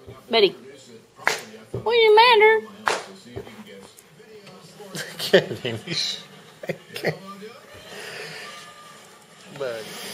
Betty. What you matter? Look at him. He's shaking. But